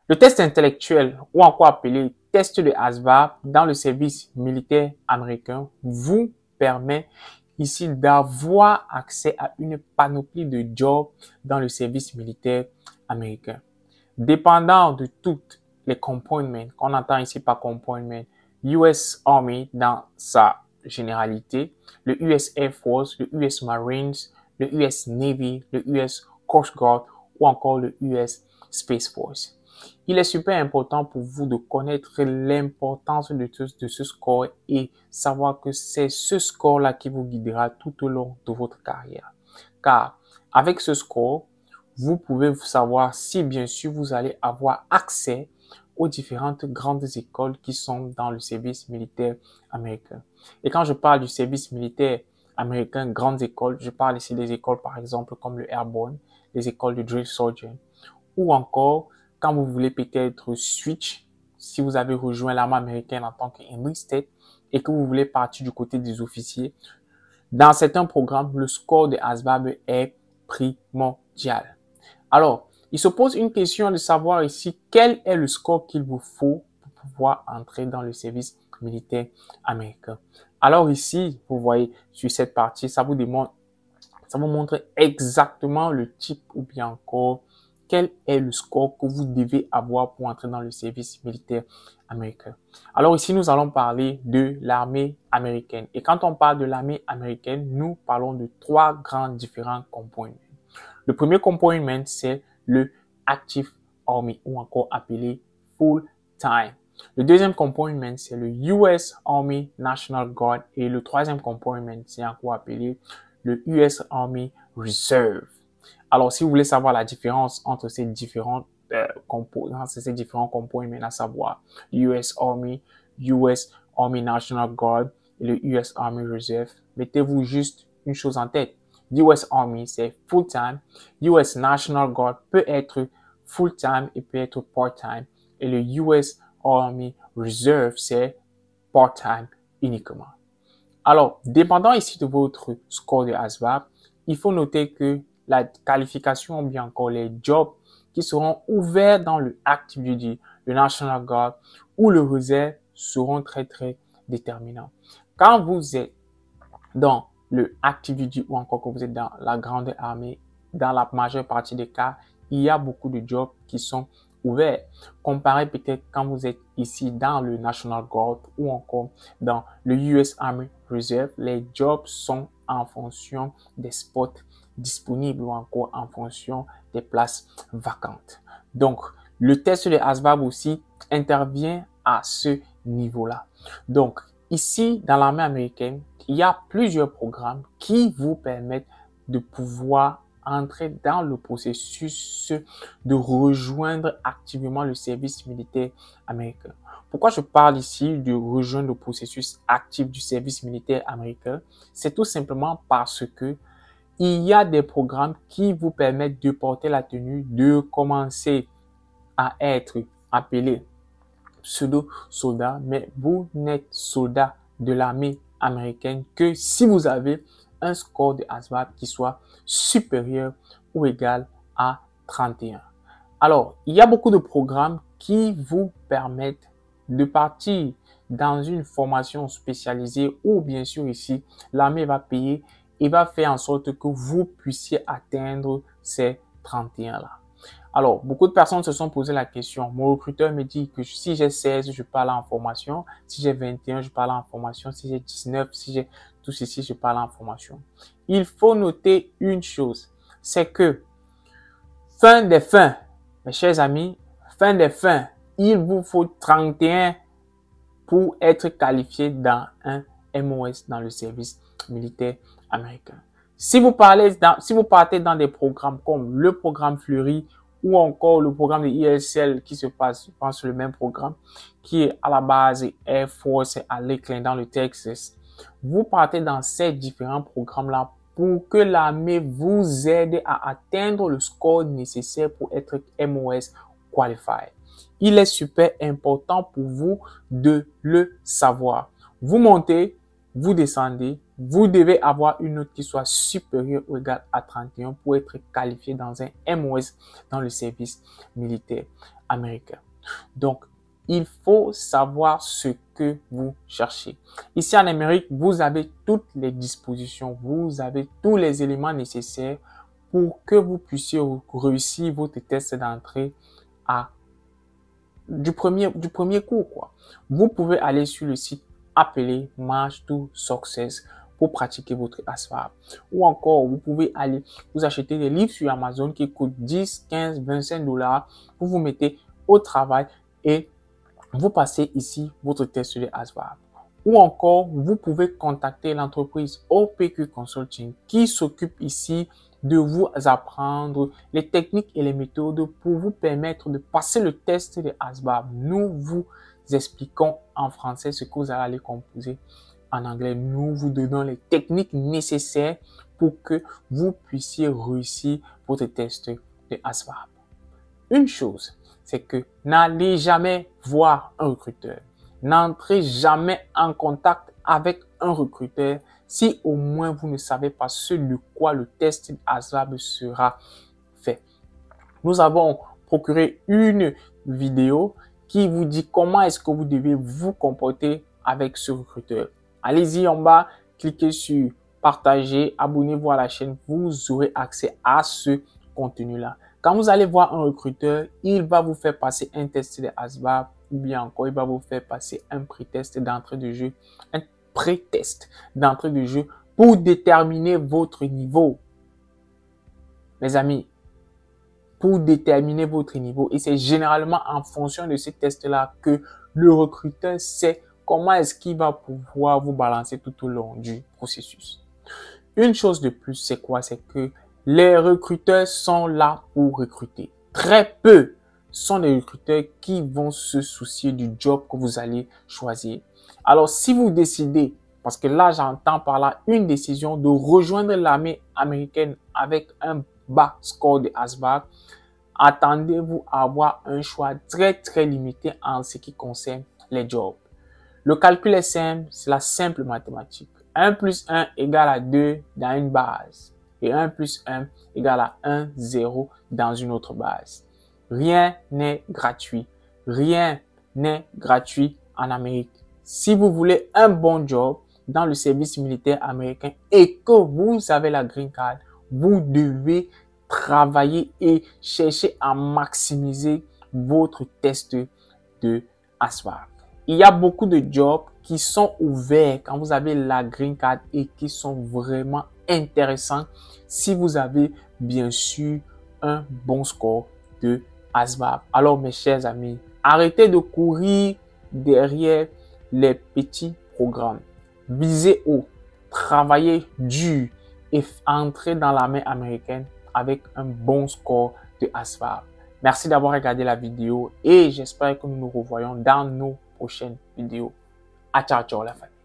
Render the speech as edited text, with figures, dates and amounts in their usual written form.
Le test intellectuel, ou encore appelé test de ASVAB dans le service militaire américain, vous permet ici d'avoir accès à une panoplie de jobs dans le service militaire américain. Dépendant de toutes les components qu'on entend ici par component, US Army dans sa généralité, le US Air Force, le US Marines, le US Navy, le US Coast Guard ou encore le US Space Force. Il est super important pour vous de connaître l'importance de ce score et savoir que c'est ce score-là qui vous guidera tout au long de votre carrière. Car avec ce score, vous pouvez savoir si bien sûr vous allez avoir accès aux différentes grandes écoles qui sont dans le service militaire américain. Et quand je parle du service militaire américain, grandes écoles, je parle ici des écoles par exemple comme le Airborne, les écoles de Drill Sergeant, ou encore quand vous voulez peut-être switch, si vous avez rejoint l'armée américaine en tant qu'enlisted et que vous voulez partir du côté des officiers, dans certains programmes, le score de ASVAB est primordial. Alors, il se pose une question de savoir ici quel est le score qu'il vous faut pour pouvoir entrer dans le service militaire américain. Alors ici, vous voyez sur cette partie, ça vous montre exactement le type ou bien encore quel est le score que vous devez avoir pour entrer dans le service militaire américain. Alors ici, nous allons parler de l'armée américaine. Et quand on parle de l'armée américaine, nous parlons de trois grands différents components. Le premier component, c'est le Active Army ou encore appelé Full Time. Le deuxième component, c'est le US Army National Guard et le troisième component, c'est encore appelé le US Army Reserve. Alors, si vous voulez savoir la différence entre ces différents components, à savoir US Army National Guard et le US Army Reserve, mettez-vous juste une chose en tête. US Army, c'est full-time. US National Guard peut être full-time et peut être part-time. Et le US Army Reserve, c'est part-time uniquement. Alors, dépendant ici de votre score de ASVAB, il faut noter que la qualification ou bien encore les jobs qui seront ouverts dans le Active Duty, le National Guard ou le Reserve seront très déterminants. Quand vous êtes dans le Active Duty ou encore que vous êtes dans la grande armée, dans la majeure partie des cas, il y a beaucoup de jobs qui sont ouverts. Comparé peut-être quand vous êtes ici dans le National Guard ou encore dans le US Army Reserve, les jobs sont en fonction des spots disponibles ou encore en fonction des places vacantes. Donc, le test de ASVAB aussi intervient à ce niveau-là. Donc, ici, dans l'armée américaine, il y a plusieurs programmes qui vous permettent de pouvoir entrer dans le processus de rejoindre activement le service militaire américain. Pourquoi je parle ici de rejoindre le processus actif du service militaire américain? C'est tout simplement parce que il y a des programmes qui vous permettent de porter la tenue, de commencer à être appelé pseudo-soldat, mais vous n'êtes soldat de l'armée américaine que si vous avez un score de ASVAB qui soit supérieur ou égal à 31. Alors, il y a beaucoup de programmes qui vous permettent de partir dans une formation spécialisée ou bien sûr ici, l'armée va payer et va faire en sorte que vous puissiez atteindre ces 31-là. Alors, beaucoup de personnes se sont posé la question. Mon recruteur me dit que si j'ai 16, je parle en formation. Si j'ai 21, je parle en formation. Si j'ai 19, si j'ai tout ceci, je parle en formation. Il faut noter une chose. C'est que fin des fins, mes chers amis, fin des fins, il vous faut 31 pour être qualifié dans un MOS dans le service militaire américain. Si vous partez dans des programmes comme le programme Fleury ou encore le programme de ISL qui se passe, je pense, le même programme, qui est à la base Air Force à Lakeland dans le Texas, vous partez dans ces différents programmes-là pour que l'armée vous aide à atteindre le score nécessaire pour être MOS Qualified. Il est super important pour vous de le savoir. Vous montez, vous descendez, vous devez avoir une note qui soit supérieure ou égale à 31 pour être qualifié dans un MOS dans le service militaire américain. Donc, il faut savoir ce que vous cherchez. Ici en Amérique, vous avez toutes les dispositions, vous avez tous les éléments nécessaires pour que vous puissiez réussir votre test d'entrée du premier coup, quoi. Vous pouvez aller sur le site appelé March to Success pour pratiquer votre ASVAB. Ou encore, vous pouvez aller vous acheter des livres sur Amazon qui coûtent 10, 15, 25 $. Vous vous mettez au travail et vous passez ici votre test de ASVAB. Ou encore, vous pouvez contacter l'entreprise OPQ Consulting qui s'occupe ici de vous apprendre les techniques et les méthodes pour vous permettre de passer le test de ASVAB. Nous vous expliquons en français ce que vous allez composer en anglais. Nous vous donnons les techniques nécessaires pour que vous puissiez réussir votre test de ASVAB. Une chose, c'est que n'allez jamais voir un recruteur. N'entrez jamais en contact avec un recruteur si au moins vous ne savez pas ce de quoi le test ASVAB sera fait. Nous avons procuré une vidéo qui vous dit comment est-ce que vous devez vous comporter avec ce recruteur. Allez-y en bas, cliquez sur partager, abonnez-vous à la chaîne, vous aurez accès à ce contenu-là. Quand vous allez voir un recruteur, il va vous faire passer un test de ASVAB ou bien encore, il va vous faire passer un pré-test d'entrée de jeu, un pré-test d'entrée de jeu pour déterminer votre niveau. Mes amis, pour déterminer votre niveau. Et c'est généralement en fonction de ces tests-là que le recruteur sait comment est-ce qu'il va pouvoir vous balancer tout au long du processus. Une chose de plus, c'est quoi? C'est que les recruteurs sont là pour recruter. Très peu sont les recruteurs qui vont se soucier du job que vous allez choisir. Alors, si vous décidez, parce que là, j'entends par là une décision de rejoindre l'armée américaine avec un bas score de ASVAB, attendez-vous à avoir un choix très limité en ce qui concerne les jobs. Le calcul est simple, c'est la simple mathématique. 1 plus 1 égale à 2 dans une base et 1 plus 1 égale à 1, 0 dans une autre base. Rien n'est gratuit. Rien n'est gratuit en Amérique. Si vous voulez un bon job dans le service militaire américain et que vous avez la green card, vous devez travailler et chercher à maximiser votre test de ASVAB. Il y a beaucoup de jobs qui sont ouverts quand vous avez la green card et qui sont vraiment intéressants si vous avez bien sûr un bon score de ASVAB. Alors mes chers amis, arrêtez de courir derrière les petits programmes. Visez haut, travaillez dur et entrez dans l'armée américaine avec un bon score de ASVAB. Merci d'avoir regardé la vidéo et j'espère que nous nous revoyons dans nos prochaines vidéos. Ciao, ciao la famille.